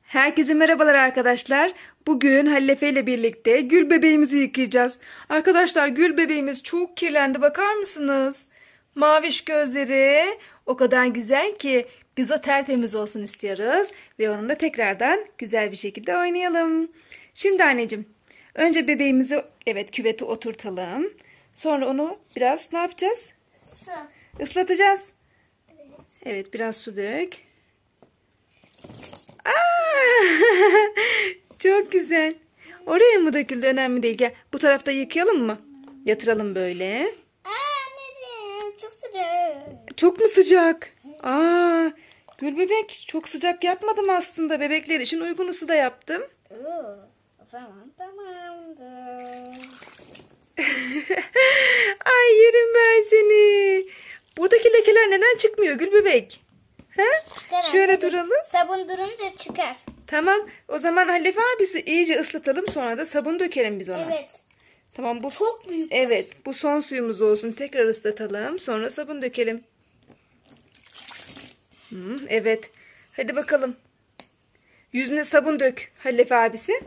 Herkese merhabalar arkadaşlar. Bugün Halil Efe ile birlikte Gül bebeğimizi yıkayacağız. Arkadaşlar Gül bebeğimiz çok kirlendi, bakar mısınız? Maviş gözleri o kadar güzel ki biz o tertemiz olsun istiyoruz. Ve onunla tekrardan güzel bir şekilde oynayalım. Şimdi anneciğim, önce bebeğimizi küvete oturtalım. Sonra onu biraz ne yapacağız? Su. Islatacağız. Evet, biraz su dök. Aa, çok güzel. Oraya mı döküldü? Önemli değil. Gel. Bu tarafta yıkayalım mı? Yatıralım böyle. Anneciğim çok sıcak. Çok mu sıcak? Gül bebek, çok sıcak yapmadım aslında. Bebekler için uygun ısıda yaptım. O zaman tamamdır. Ay, yerim ben seni. Buradaki lekeler neden çıkmıyor Gül bebek? Ha? Çıkar Şöyle anneciğim. duralım. Sabun durunca çıkar. Tamam. O zaman Halil abisi iyice ıslatalım, sonra da sabun dökelim biz ona. Evet. Tamam, bu Çok büyük. evet, bu son suyumuz olsun. Tekrar ıslatalım, sonra sabun dökelim. Evet. Hadi bakalım. Yüzüne sabun dök Halil abisi.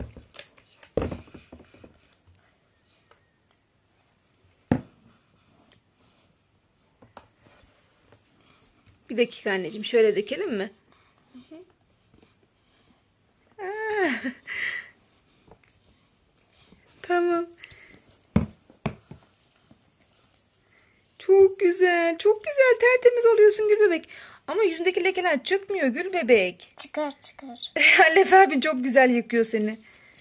Bir dakika anneciğim, şöyle dökelim mi? Tamam. Çok güzel. Çok güzel. Tertemiz oluyorsun Gül bebek. Ama yüzündeki lekeler çıkmıyor Gül bebek. Çıkar. Halef abin çok güzel yıkıyor seni.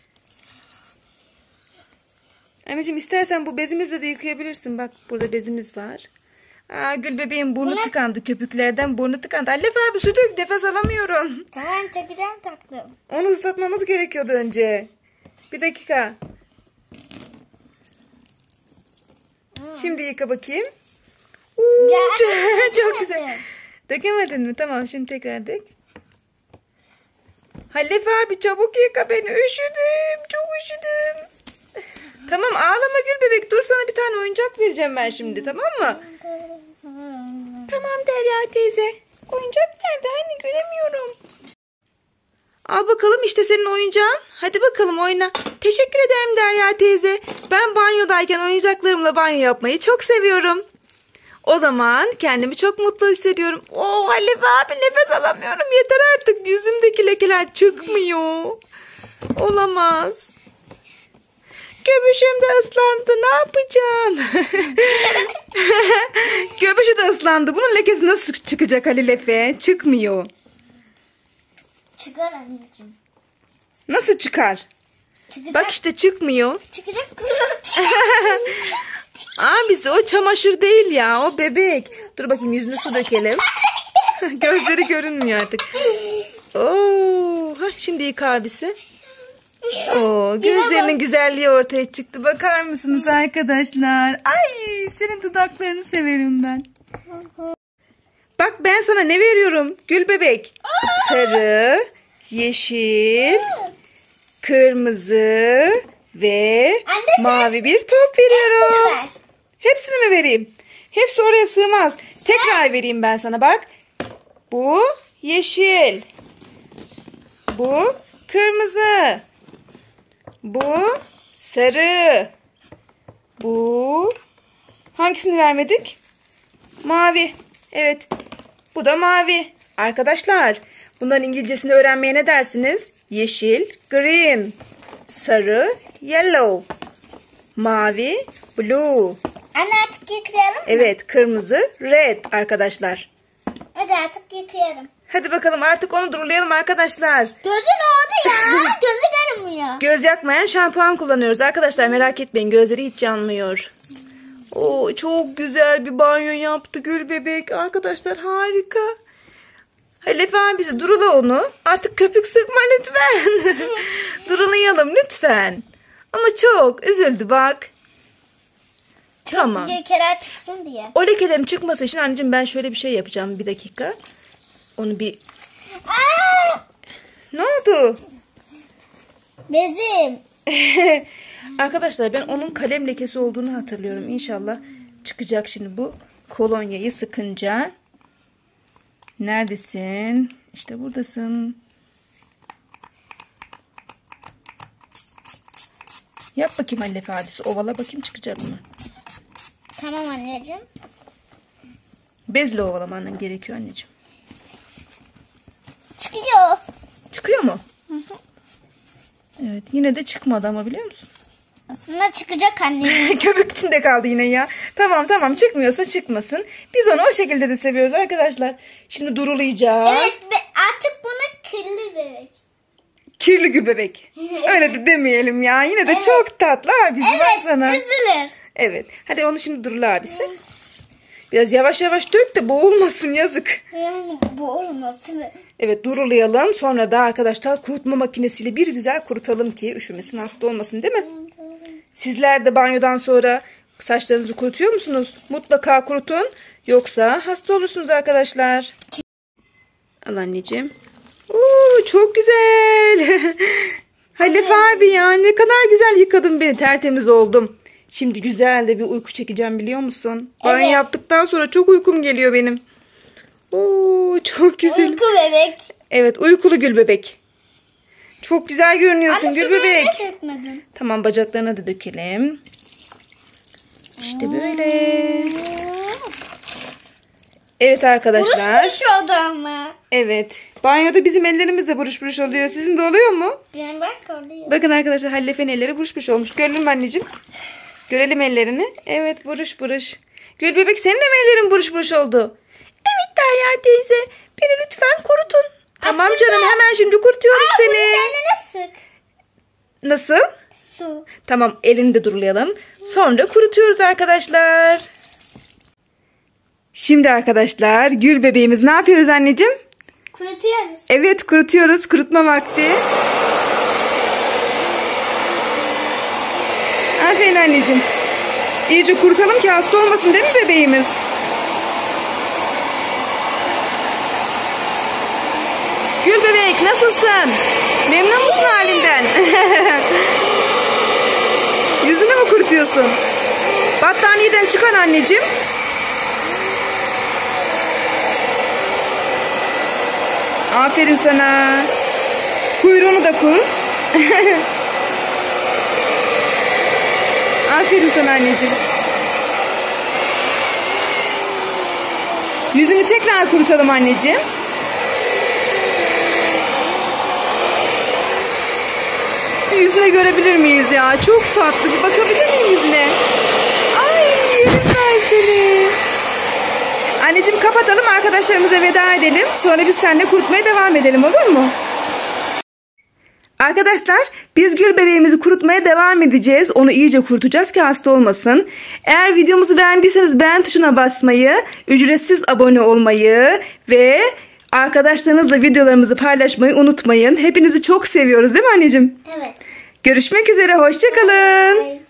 Anneciğim, istersen bu bezimizle de yıkayabilirsin. Bak, burada bezimiz var. Gül bebeğin burnu tıkandı. Köpüklerden burnu tıkandı. Halef abi, su dök. Nefes alamıyorum. Tamam, takacağım taktım. Onu ıslatmamız gerekiyordu önce. Bir dakika. Şimdi yıka bakayım. Çok güzel. Dökemedin mi? Tamam, şimdi tekrar dök. Halef abi, çabuk yıka beni. Üşüdüm. Çok üşüdüm. Tamam, ağlama Gül bebek. Dur, sana bir tane oyuncak vereceğim ben şimdi, tamam mı? Tamam Derya teyze. Oyuncak nerede? Hani göremiyorum. Al bakalım, işte senin oyuncağın. Hadi bakalım oyna. Teşekkür ederim Derya teyze. Ben banyodayken oyuncaklarımla banyo yapmayı çok seviyorum. O zaman kendimi çok mutlu hissediyorum. Halef abi, nefes alamıyorum. Yeter artık. Yüzümdeki lekeler çıkmıyor. Olamaz. Göbüşüm de ıslandı. Ne yapacağım? Göbüşü de ıslandı. Bunun lekesi nasıl çıkacak Halil Efe? Çıkmıyor. Çıkar anneciğim. Nasıl çıkar? Çıkacak. Bak işte, çıkmıyor. Çıkacak. Abisi, o çamaşır değil ya. O bebek. Dur bakayım, yüzüne su dökelim. Gözleri görünmüyor artık. Şimdi yıka abisi. Gözlerinin güzelliği ortaya çıktı. Bakar mısınız arkadaşlar? Ay, senin dudaklarını severim ben. Bak, ben sana ne veriyorum Gül bebek? Sarı, yeşil, kırmızı ve mavi bir top veriyorum. Hepsini mi vereyim? Hepsi oraya sığmaz. Tekrar vereyim ben sana, bak. Bu yeşil. Bu kırmızı. Bu sarı. Bu hangisini vermedik? Mavi. Evet. Bu da mavi. Arkadaşlar, bunların İngilizcesini öğrenmeye ne dersiniz? Yeşil, green. Sarı, yellow. Mavi, blue. Anne, artık yıkayalım mı? Evet, kırmızı, red arkadaşlar. Hadi artık yıkayalım. Hadi bakalım, artık onu durulayalım arkadaşlar. Gözü ne oldu ya? Gözü görünmüyor. Göz yakmayan şampuan kullanıyoruz arkadaşlar, merak etmeyin, gözleri hiç yanmıyor. Çok güzel bir banyo yaptı Gül bebek. Arkadaşlar, harika. Halef abisi, durula onu. Artık köpük sıkma lütfen. Durulayalım lütfen. Ama çok üzüldü bak. Tamam. Lekeler çıksın diye. O lekelerin çıkması için anneciğim, ben şöyle bir şey yapacağım. Bir dakika. Onu bir... Ne oldu? Bezim. Arkadaşlar, ben onun kalem lekesi olduğunu hatırlıyorum. İnşallah çıkacak şimdi bu kolonyayı sıkınca. Neredesin? İşte buradasın. Yap bakayım Hallefe abisi. Ovala bakayım çıkacak mı? Tamam anneciğim. Bezle ovalaman gerekiyor anneciğim. Çıkıyor. Çıkıyor mu? Evet, yine de çıkmadı ama biliyor musun? Aslında çıkacak anne. Köpük içinde kaldı yine ya. Tamam çıkmıyorsa çıkmasın. Biz onu o şekilde de seviyoruz arkadaşlar. Şimdi durulayacağız. Evet artık buna kirli bebek. Kirli gül bebek. Öyle de demeyelim ya. Yine de çok tatlı abisi, baksana. Üzülür. Evet. Hadi onu şimdi durula abisi. Biraz yavaş dök de boğulmasın, yazık. Yani bu olmasın. Evet, durulayalım. Sonra da arkadaşlar kurutma makinesiyle bir güzel kurutalım ki üşümesin, hasta olmasın, değil mi? Sizler de banyodan sonra saçlarınızı kurutuyor musunuz? Mutlaka kurutun. Yoksa hasta olursunuz arkadaşlar. Al anneciğim. Oo, çok güzel. Hallefe abi ya, ne kadar güzel yıkadın beni. Tertemiz oldum. Şimdi güzel de bir uyku çekeceğim, biliyor musun? Banyo yaptıktan sonra çok uykum geliyor benim. Oo, çok güzel. Uyku bebek. Evet, uykulu gül bebek. Çok güzel görünüyorsun Anne, gül bebek. dökmedin. Tamam, bacaklarına da dökelim. İşte böyle. Evet arkadaşlar. Buruş oldu ama. Evet. Banyoda bizim ellerimiz de buruş buruş oluyor. Sizin de oluyor mu? Ben bak oluyor. Bakın arkadaşlar, Hallefe'nin elleri buruş buruş olmuş. Görelim mi anneciğim? Görelim ellerini. Evet, buruş buruş. Gül bebek, senin de mi ellerin buruş buruş oldu? Evet Derya teyze. Beni lütfen kurutun. Tamam canım, hemen şimdi kurutuyoruz seni. Bunun sık. Nasıl? Su. Tamam, elini de durulayalım. Sonra kurutuyoruz arkadaşlar. Şimdi arkadaşlar, gül bebeğimiz ne yapıyoruz anneciğim? Kurutuyoruz. Evet, kurutuyoruz. Kurutma vakti. Aferin anneciğim. İyice kurutalım ki hasta olmasın, değil mi bebeğimiz? Gül bebek, nasılsın? Memnun musun halinden? Yüzünü mü kurutuyorsun? Battaniyeden çıkar anneciğim. Aferin sana. Kuyruğunu da kurut. Aferin sana anneciğim. Yüzünü tekrar kurutalım anneciğim. Yüzüne görebilir miyiz ya? Çok tatlı. Bir bakabilir miyim yüzüne? Ay, yerim ben seni. Anneciğim, kapatalım, arkadaşlarımıza veda edelim. Sonra biz seninle kurutmaya devam edelim, olur mu? Arkadaşlar, biz gül bebeğimizi kurutmaya devam edeceğiz. Onu iyice kurutacağız ki hasta olmasın. Eğer videomuzu beğendiyseniz beğen tuşuna basmayı, ücretsiz abone olmayı ve arkadaşlarınızla videolarımızı paylaşmayı unutmayın. Hepinizi çok seviyoruz, değil mi anneciğim? Evet. Görüşmek üzere, hoşça kalın.